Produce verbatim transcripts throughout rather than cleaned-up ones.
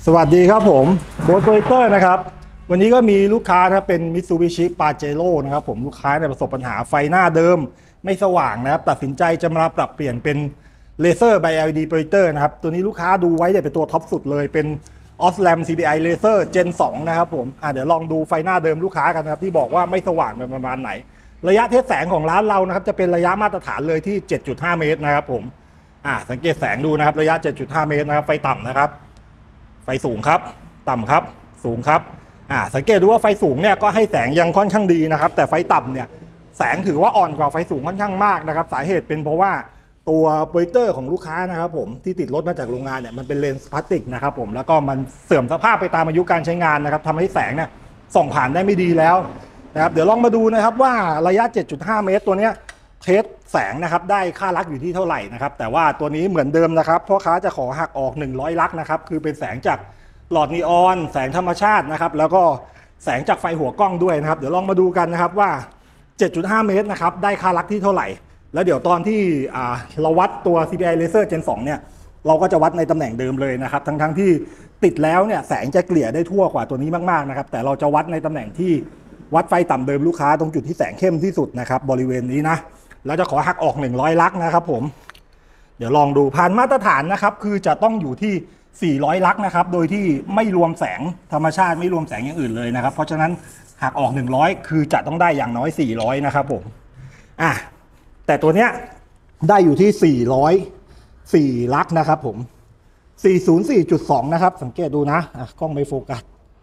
สวัสดีครับผมโบสโปรเจคเตอร์นะครับวันนี้ก็มีลูกค้าครับเป็น Mitsubishi Pajero นะครับผมลูกค้าเนี่ยประสบปัญหาไฟหน้าเดิมไม่สว่างนะครับตัดสินใจจะมาปรับเปลี่ยนเป็นเลเซอร์ไบ แอล อี ดี Projector นะครับตัวนี้ลูกค้าดูไว้เนี่ยเป็นตัวท็อปสุดเลยเป็น Osram ซี พี ไอ Laser Gen สองนะครับผมอ่ะเดี๋ยวลองดูไฟหน้าเดิมลูกค้ากันนะครับที่บอกว่าไม่สว่างเป็นประมาณไหนระยะเทสแสงของร้านเรานะครับจะเป็นระยะมาตรฐานเลยที่ เจ็ดจุดห้า เมตรนะครับผมอ่ะสังเกตแสงดูนะครับระยะ เจ็ดจุดห้า เมตรนะครับไฟต่ำนะครับไฟสูงครับต่ำครับสูงครับอ่าสังเกตดูว่าไฟสูงเนี่ยก็ให้แสงยังค่อนข้างดีนะครับแต่ไฟต่ำเนี่ยแสงถือว่าอ่อนกว่าไฟสูงค่อนข้างมากนะครับสาเหตุเป็นเพราะว่าตัวโปรเจคเตอร์ของลูกค้านะครับผมที่ติดรถมาจากโรงงานเนี่ยมันเป็นเลนส์พลาสติกนะครับผมแล้วก็มันเสื่อมสภาพไปตามอายุการใช้งานนะครับทำให้แสงเนี่ยส่องผ่านได้ไม่ดีแล้วนะครับเดี๋ยวลองมาดูนะครับว่าระยะ เจ็ดจุดห้า เมตรตัวเนี้ยเทสแสงนะครับได้ค่าลักอยู่ที่เท่าไหร่นะครับแต่ว่าตัวนี้เหมือนเดิมนะครับพ่อค้าจะขอหักออกหนึ่งร้อยลักนะครับคือเป็นแสงจากหลอดนีออนแสงธรรมชาตินะครับแล้วก็แสงจากไฟหัวกล้องด้วยนะครับเดี๋ยวลองมาดูกันนะครับว่า เจ็ดจุดห้า เมตรนะครับได้ค่าลักที่เท่าไหร่แล้วเดี๋ยวตอนที่เราวัดตัว ซี พี ไอ Laser Gen สองเนี่ยเราก็จะวัดในตำแหน่งเดิมเลยนะครับทั้งทั้งที่ติดแล้วเนี่ยแสงจะเกลี่ยได้ทั่วกว่าตัวนี้มากๆนะครับแต่เราจะวัดในตำแหน่งที่วัดไฟต่ำเดิมลูกค้าตรงจุดที่แสงเข้มที่สุดนะครับบริเวณนี้นะแล้วจะขอหักออกหนึ่งร้อยลักนะครับผมเดี๋ยวลองดูผ่านมาตรฐานนะครับคือจะต้องอยู่ที่สี่ร้อยลักนะครับโดยที่ไม่รวมแสงธรรมชาติไม่รวมแสงอย่างอื่นเลยนะครับเพราะฉะนั้นหักออกหนึ่งร้อยคือจะต้องได้อย่างน้อยสี่ร้อยนะครับผมอ่ะแต่ตัวเนี้ยได้อยู่ที่สี่ร้อยสี่ลักนะครับผม สี่ศูนย์สี่จุดสอง นะครับสังเกตดูนะอ่ะกล้องไม่โฟกัส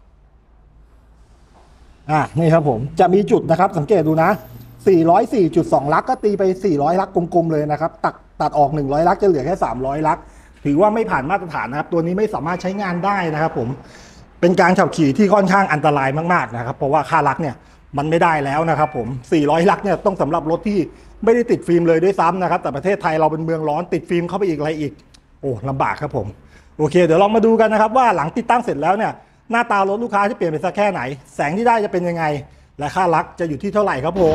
อ่ะนี่ครับผมจะมีจุดนะครับสังเกตดูนะสี่ร้อยสี่จุดสอง ลักก็ตีไปสี่ร้อยลักกลมๆเลยนะครับตัดตัดออกหนึ่งร้อยลักจะเหลือแค่สามร้อยลักถือว่าไม่ผ่านมาตรฐานนะครับตัวนี้ไม่สามารถใช้งานได้นะครับผมเป็นการขับขี่ที่ค่อนข้างอันตรายมากๆนะครับเพราะว่าค่าลักเนี่ยมันไม่ได้แล้วนะครับผมสี่ร้อยลักเนี่ยต้องสำหรับรถที่ไม่ได้ติดฟิล์มเลยด้วยซ้ำนะครับแต่ประเทศไทยเราเป็นเมืองร้อนติดฟิล์มเข้าไปอีกอะไรอีกโอ้ลำบากครับผมโอเคเดี๋ยวลองมาดูกันนะครับว่าหลังติดตั้งเสร็จแล้วเนี่ยหน้าตารถลูกค้าจะเปลี่ยนไปสักแค่ไหนแสงที่ได้จะเป็นยังไงและค่าลักจะอยู่ที่เท่าไหร่ครับผม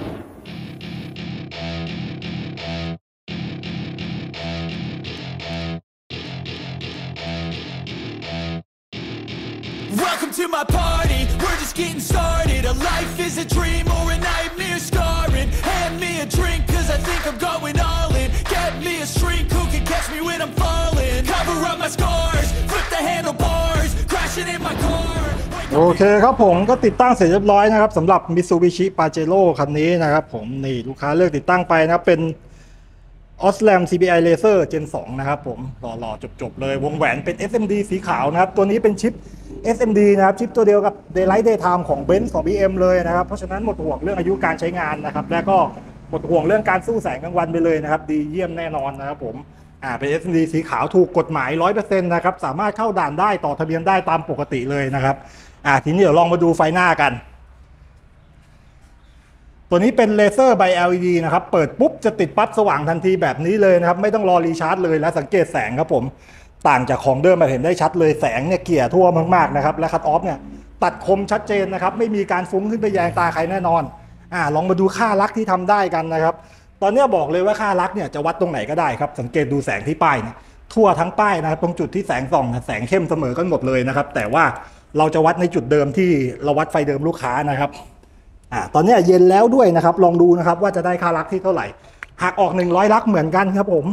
Welcome to my party, we're just getting started. A life is a dream or a nightmare scarring. Hand me a drink cause I think I'm going all in. Get me a shrink who can catch me when I'm falling. Cover up my scars, flip the handlebars, crashing in my car. โอเคครับผมก็ติดตั้งเสร็จเรียบร้อยนะครับสำหรับ Mitsubishi Pajero คันนี้นะครับผมนี่ลูกค้าเลือกติดตั้งไปนะครับเป็น Osram ซี พี ไอ Laser Gen สอง นะครับผมหล่อๆจบๆเลยวงแหวนเป็น เอส เอ็ม ดี สีขาวนะครับตัวนี้เป็นชิป เอส เอ็ม ดี นะครับชิปตัวเดียวกับ Daylight Daytime ของ Benz ของ บี เอ็ม เลยนะครับเพราะฉะนั้นหมดห่วงเรื่องอายุการใช้งานนะครับและก็หมดห่วงเรื่องการสู้แสงกลางวันไปเลยนะครับดีเยี่ยมแน่นอนนะครับผมอ่าเป็น เอส เอ็ม ดี สีขาวถูกกฎหมาย ร้อยเปอร์เซ็นต์ นะครับสามารถเข้าด่านได้ต่อทะเบียนได้ตามปกติเลยนะครับอ่าทีนี้เดี๋ยวลองมาดูไฟหน้ากันตัวนี้เป็นเลเซอร์ไบ แอล อี ดี นะครับเปิดปุ๊บจะติดปั๊บสว่างทันทีแบบนี้เลยนะครับไม่ต้องรอรีชาร์จเลยและสังเกตแสงครับผมต่างจากของเดิมมาเห็นได้ชัดเลยแสงเนี่ยเกลี่ยทั่วมากๆนะครับและคัทออฟเนี่ยตัดคมชัดเจนนะครับไม่มีการฟุ้งขึ้นไปแยงตาใครแน่นอนอ่าลองมาดูค่าลักที่ทำได้กันนะครับตอนนี้บอกเลยว่าค่าลักเนี่ยจะวัดตรงไหนก็ได้ครับสังเกตดูแสงที่ป้ายเนี่ยทั่วทั้งป้ายนะครับตรงจุดที่แสงส่องแสงเข้มเสมอกันหมดเลยนะครับแต่ว่าเราจะวัดในจุดเดิมที่เราวัดไฟเดิมลูกค้านะครับอ่าตอนนี้เย็นแล้วด้วยนะครับลองดูนะครับว่าจะได้ค่าลักที่เท่าไหร่หักออกหนึ่งร้อยลักเหมือนกันครับผม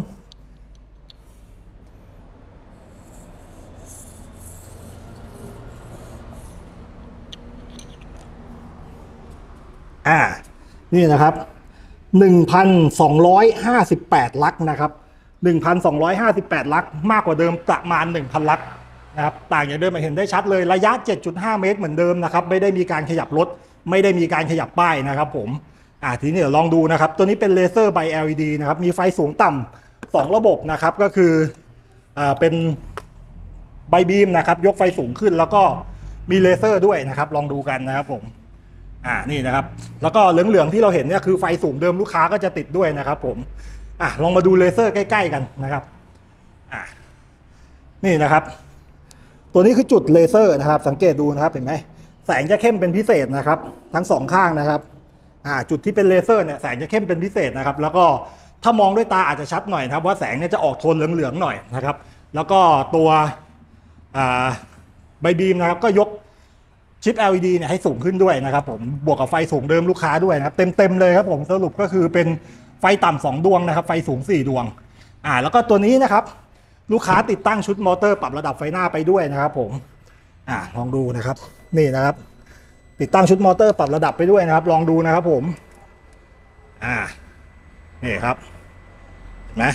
อ่านี่นะครับ หนึ่งพันสองร้อยห้าสิบแปด ลักนะครับ หนึ่งพันสองร้อยห้าสิบแปด ลักมากกว่าเดิมประมาณ หนึ่งพัน ลักนะครับต่างจากเดิมมาเห็นได้ชัดเลยระยะ เจ็ดจุดห้า เมตรเหมือนเดิมนะครับไม่ได้มีการขยับรถไม่ได้มีการขยับป้ายนะครับผมอ่าทีนี้เดี๋ยวลองดูนะครับตัวนี้เป็นเลเซอร์ไบ แอล อี ดี นะครับมีไฟสูงต่ำสองระบบนะครับก็คืออ่าเป็นไบบีมนะครับยกไฟสูงขึ้นแล้วก็มีเลเซอร์ด้วยนะครับลองดูกันนะครับผมอ่านี่นะครับแล้วก็เหลืองๆที่เราเห็นเนี่ยคือไฟสูงเดิมลูกค้าก็จะติดด้วยนะครับผมอ่ะลองมาดูเลเซอร์ใกล้ๆกันนะครับอ่านี่นะครับตัวนี้คือจุดเลเซอร์นะครับสังเกตดูนะครับเห็นไหมแสงจะเข้มเป็นพิเศษนะครับทั้งสองข้างนะครับอ่าจุดที่เป็นเลเซอร์เนี่ยแสงจะเข้มเป็นพิเศษนะครับแล้วก็ถ้ามองด้วยตาอาจจะชัดหน่อยนะครับว่าแสงเนี่ยจะออกโทนเหลืองๆหน่อยนะครับแล้วก็ตัวใบบีมนะครับก็ยกชิป แอล อี ดี เนี่ยให้สูงขึ้นด้วยนะครับผมบวกกับไฟสูงเดิมลูกค้าด้วยนะครับเต็มๆเลยครับผมสรุปก็คือเป็นไฟต่ำสองดวงนะครับไฟสูงสี่ดวงอ่าแล้วก็ตัวนี้นะครับลูกค้าติดตั้งชุดมอเตอร์ปรับระดับไฟหน้าไปด้วยนะครับผมอ่าลองดูนะครับนี่นะครับติดตั้งชุดมอเตอร์ปรับระดับไปด้วยนะครับลองดูนะครับผมอ่านี่ครับเห็นไหม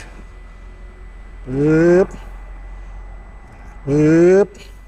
ปึ๊บปึ๊บ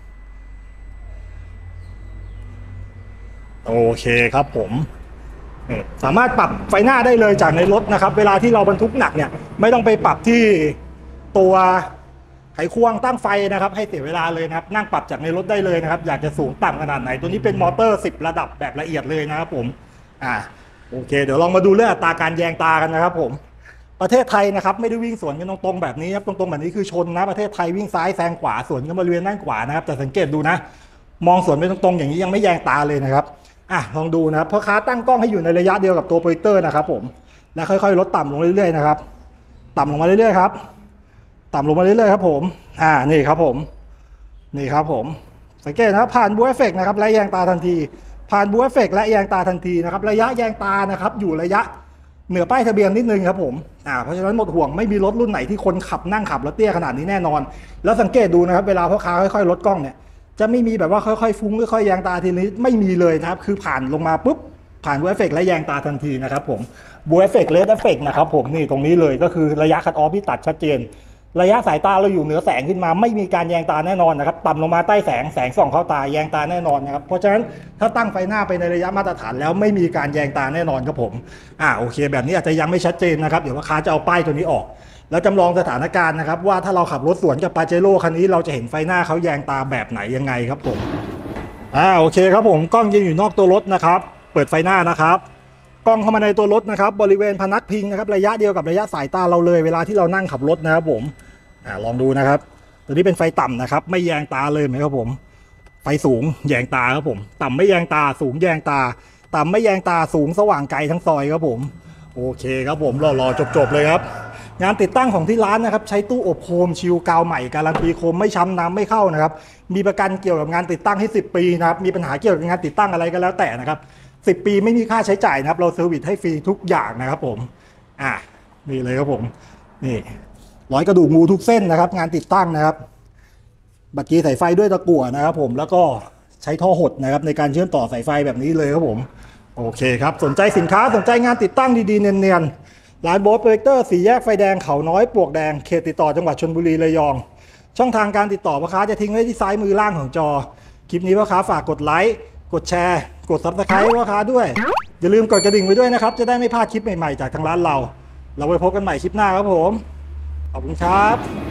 โอเคครับผมสามารถปรับไฟหน้าได้เลยจากในรถนะครับเวลาที่เราบรรทุกหนักเนี่ยไม่ต้องไปปรับที่ตัวไขควงตั้งไฟนะครับให้เสียเวลาเลยนะครับนั่งปรับจากในรถได้เลยนะครับอยากจะสูงต่ำขนาดไหนตัวนี้เป็นมอเตอร์สิบระดับแบบละเอียดเลยนะครับผมอ่าโอเคเดี๋ยวลองมาดูเรื่องอัตราการแยงตากันนะครับผมประเทศไทยนะครับไม่ได้วิ่งสวนกันตรงๆแบบนี้ครับตรงๆแบบนี้คือชนนะประเทศไทยวิ่งซ้ายแซงขวาสวนกันบริเวณด้านขวานะครับแต่สังเกตดูนะมองสวนไปตรงๆอย่างนี้ยังไม่แยงตาเลยนะครับอ่ะลองดูนะครับเพราะค้าตั้งกล้องให้อยู่ในระยะเดียวกับตัวโปรเจคเตอร์นะครับผมแล้วค่อยๆลดต่ำลงเรื่อยๆนะครับต่ำลงมาเรื่อยๆครับต่ำลงมาเรื่อยๆครับผมอ่านี่ครับผมนี่ครับผมสังเกตนะครับผ่านบูเอฟเฟกต์นะครับและแยงตาทันทีผ่านบูเอฟเฟกต์และแยงตาทันทีนะครับระยะแยงตานะครับอยู่ระยะเหนือป้ายทะเบียนนิดนึงครับผมอ่าเพราะฉะนั้นหมดห่วงไม่มีรถรุ่นไหนที่คนขับนั่งขับแล้วเตี้ยขนาดนี้แน่นอนแล้วสังเกตดูนะครับเวลาพ่อค้าค่อยๆลดกล้องเนี่ยจะไม่มีแบบว่าค่อยๆฟุ้งค่อยๆแยงตาทีนี้ไม่มีเลยนะครับคือผ่านลงมาปุ๊บผ่านบูเอฟเฟกต์และแยงตาทันทีนะครับผมบูเอฟเฟกต์เลสเอฟเฟกต์นะครับผมนี่ตรงนี้เลยก็คือระยะคัตออฟที่ตัดชัดเจนระยะสายตาเราอยู่เหนือแสงขึ้นมาไม่มีการแยงตาแน่นอนนะครับต่ำลงมาใต้แสงแสงส่องเข้าตาแยงตาแน่นอนนะครับเพราะฉะนั้นถ้าตั้งไฟหน้าไปในระยะมาตรฐานแล้วไม่มีการแยงตาแน่นอนครับผมอ่าโอเคแบบนี้อาจจะยังไม่ชัดเจนนะครับเดี๋ยวลูกค้าจะเอาป้ายตัวนี้ออกแล้วจำลองสถานการณ์นะครับว่าถ้าเราขับรถสวนกับปาเจโร่คันนี้เราจะเห็นไฟหน้าเขาแยงตาแบบไหนยังไงครับผมอ่าโอเคครับผมกล้องยังอยู่นอกตัวรถนะครับเปิดไฟหน้านะครับกล้องเข้ามาในตัวรถนะครับบริเวณพนักพิงนะครับระยะเดียวกับระยะสายตาเราเลยเวลาที่เรานั่งขับรถนะครับผมอ่าลองดูนะครับตัวนี้เป็นไฟต่ำนะครับไม่แยงตาเลยไหมครับผมไฟสูงแยงตาครับผมต่ำไม่แยงตาสูงแยงตาต่ำไม่แยงตาสูงสว่างไกลทั้งซอยครับผมโอเคครับผมรอๆจบๆเลยครับงานติดตั้งของที่ร้านนะครับใช้ตู้อบโคมชิลกาวใหม่การันตีโคมไม่ช้ำน้ำไม่เข้านะครับมีประกันเกี่ยวกับงานติดตั้งให้สิบปีนะครับมีปัญหาเกี่ยวกับงานติดตั้งอะไรก็แล้วแต่นะครับสิบปีไม่มีค่าใช้จ่ายนะครับเราเซอร์วิสให้ฟรีทุกอย่างนะครับผมอ่ะนี่เลยครับผมนี่ร้อยกระดูกงูทุกเส้นนะครับงานติดตั้งนะครับบัตรกีสายไฟด้วยตะกั่วนะครับผมแล้วก็ใช้ท่อหดนะครับในการเชื่อมต่อสายไฟแบบนี้เลยครับผมโอเคครับสนใจสินค้าสนใจงานติดตั้งดีๆเนียนๆร้านโบ๊ทโปรเจคเตอร์สี่แยกไฟแดงเขาน้อยปลวกแดงเขตติดต่อจังหวัดชลบุรีระยองช่องทางการติดต่อพ่อค้าจะทิ้งไว้ที่ซ้ายมือล่างของจอคลิปนี้พ่อค้าฝากกดไลค์กดแชร์กด ซับสไครบ์ พ่อค้าด้วยอย่าลืมกดกระดิ่งไว้ด้วยนะครับจะได้ไม่พลาดคลิปใหม่ๆจากทางร้านเราเราไว้พบกันใหม่คลิปหน้าครับผมขอบคุณครับ